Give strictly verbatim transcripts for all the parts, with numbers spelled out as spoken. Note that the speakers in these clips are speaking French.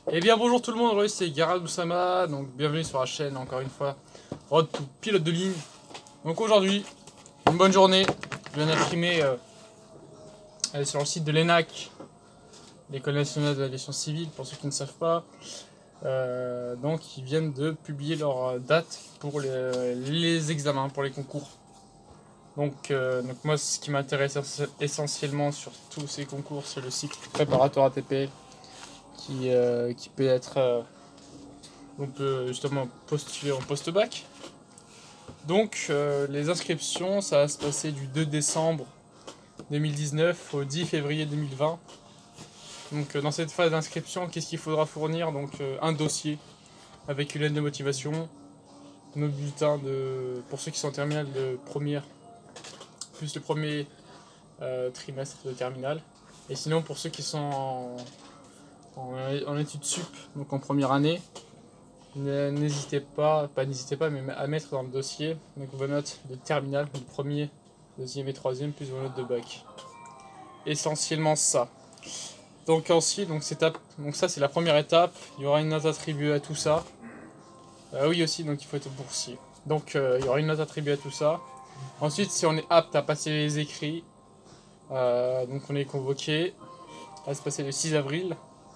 Eh bien bonjour tout le monde, aujourd'hui c'est Garad Oussama, donc bienvenue sur la chaîne encore une fois, Road to Pilote de ligne. Donc aujourd'hui, une bonne journée, je viens d'imprimer euh, sur le site de l'E N A C, l'École nationale de l'aviation civile pour ceux qui ne savent pas. Euh, donc ils viennent de publier leur date pour les, les examens, pour les concours. Donc, euh, donc moi ce qui m'intéresse essentiellement sur tous ces concours, c'est le cycle préparatoire A T P L. Qui, euh, qui peut être euh, on peut justement postuler en post-bac. Donc euh, les inscriptions, ça va se passer du deux décembre deux mille dix-neuf au dix février deux mille vingt. Donc euh, dans cette phase d'inscription, qu'est-ce qu'il faudra fournir? Donc euh, un dossier avec une lettre de motivation, nos bulletins de pour ceux qui sont en terminale de première, plus le premier euh, trimestre de terminale. Et sinon pour ceux qui sont en En, en études sup, donc en première année, n'hésitez pas, pas n'hésitez pas, mais à mettre dans le dossier donc vos notes de terminale, donc premier, deuxième et troisième, plus vos notes de bac. Essentiellement ça. Donc ensuite, donc, étape, donc ça c'est la première étape. Il y aura une note attribuée à tout ça. Euh, oui aussi, donc il faut être boursier. Donc euh, il y aura une note attribuée à tout ça. Ensuite, si on est apte à passer les écrits, euh, donc on est convoqué. Ça va se passer le six avril.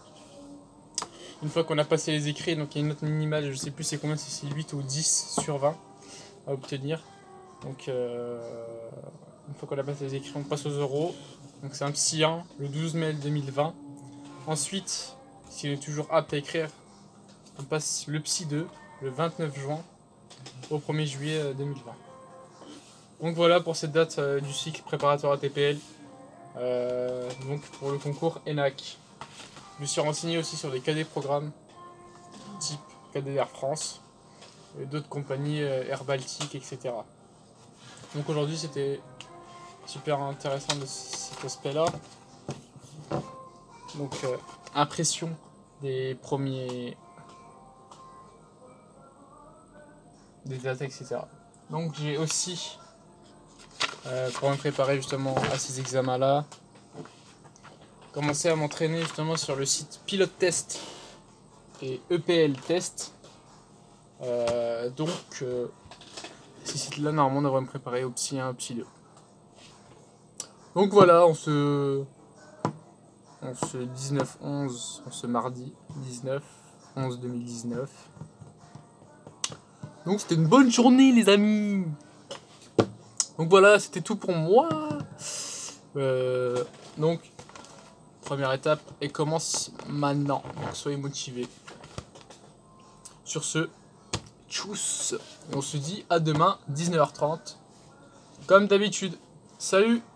Une fois qu'on a passé les écrits, donc il y a une note minimale, je sais plus c'est combien, si c'est huit ou dix sur vingt à obtenir. Donc euh, une fois qu'on a passé les écrits, on passe aux euros. Donc c'est un psy un le douze mai deux mille vingt. Ensuite, si on est toujours apte à écrire, on passe le psy deux le vingt-neuf juin au premier juillet deux mille vingt. Donc voilà pour cette date euh, du cycle préparatoire A T P L. Euh, donc pour le concours E N A C. Je me suis renseigné aussi sur des cadets programmes type cadet Air France et d'autres compagnies Air Baltique, et cetera. Donc aujourd'hui c'était super intéressant de cet aspect-là. Donc euh, impression des premiers des dates, et cetera. Donc j'ai aussi euh, pour me préparer justement à ces examens-là, commencer à m'entraîner justement sur le site Pilote Test et E P L Test. Euh, donc, euh, ces sites-là, normalement, devraient me préparer au psy un, au psy deux. Donc voilà, on se, on se dix-neuf onze, on se mardi dix-neuf onze deux mille dix-neuf. Donc c'était une bonne journée, les amis. Donc voilà, c'était tout pour moi. Euh, donc première étape, et commence maintenant. Donc soyez motivés. Sur ce, tchuss. On se dit à demain, dix-neuf heures trente. Comme d'habitude. Salut!